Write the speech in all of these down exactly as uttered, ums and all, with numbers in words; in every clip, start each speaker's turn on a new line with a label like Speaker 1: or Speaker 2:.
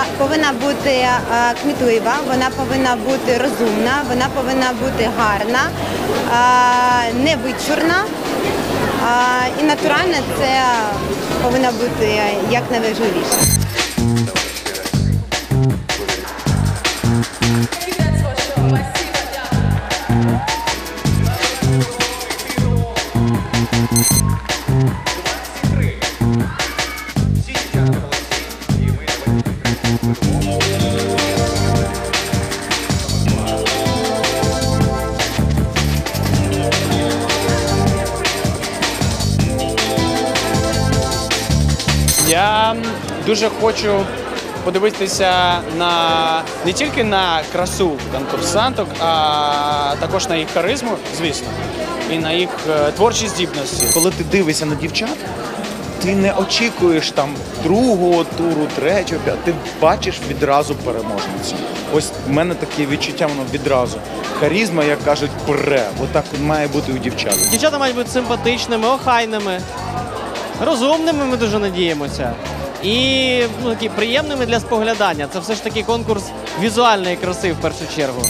Speaker 1: повинна бути кмітлива, вона повинна бути розумна, вона повинна бути гарна, невичурна. І натурально це повинно бути як найважливіше.
Speaker 2: Я дуже хочу подивитися на не тільки на красу конкурсанток, а також на їх харизму, звісно, і на їх творчі здібності.
Speaker 3: Коли ти дивишся на дівчат, ти не очікуєш там другого туру, третього, п'ятого, ти бачиш відразу переможницю. Ось в мене таке відчуття, воно відразу. Харизма, як кажуть, пре. Отак має бути у дівчат.
Speaker 4: Дівчата мають бути симпатичними, охайними, розумними, ми дуже надіємося. І ну, такі приємними для споглядання. Це все ж таки конкурс візуальної краси в першу чергу.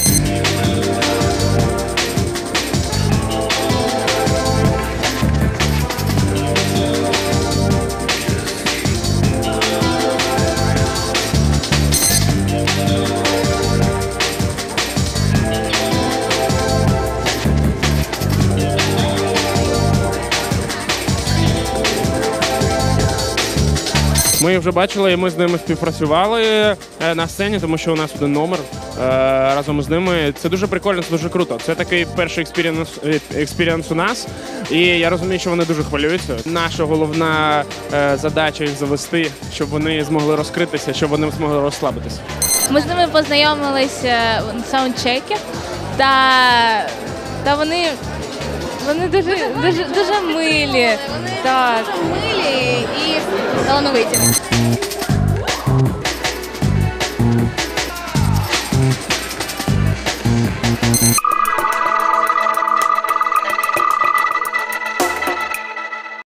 Speaker 5: Ми їх вже бачили, і ми з ними співпрацювали на сцені, тому що у нас один номер разом з ними. Це дуже прикольно, це дуже круто. Це такий перший експірієнс, експірієнс у нас, і я розумію, що вони дуже хвилюються. Наша головна задача їх завести, щоб вони змогли розкритися, щоб вони змогли розслабитися.
Speaker 6: Ми з ними познайомилися на саундчекі, та, та вони, вони дуже, дуже, дуже милі.
Speaker 7: Вони так. милі і талановиті.